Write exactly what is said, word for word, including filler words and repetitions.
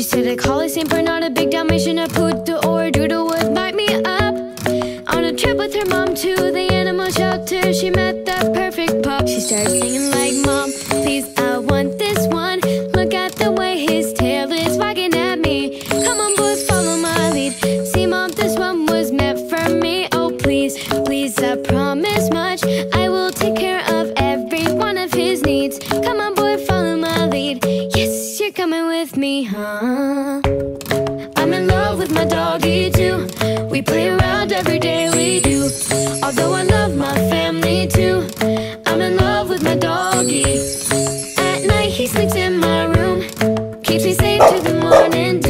She said a collie, Saint Bernard, a big Dalmatian, a poodle or a doodle would back me up. On a trip with her mom to the animal shelter, she met the perfect pup. She started singing like, Mom, please, I want this one. Look at the way his tail is wagging at me. Come on, boys, follow my lead. See, Mom, this one was meant for me. Oh, please, please, I promise much. I will take care of every one of his needs. Come on, boy, follow my lead. Yes, you're coming with me, huh? I'm in love with my doggy too. We play around every day, we do. Although I love my family too, I'm in love with my doggy. At night he sleeps in my room, keeps me safe to the morning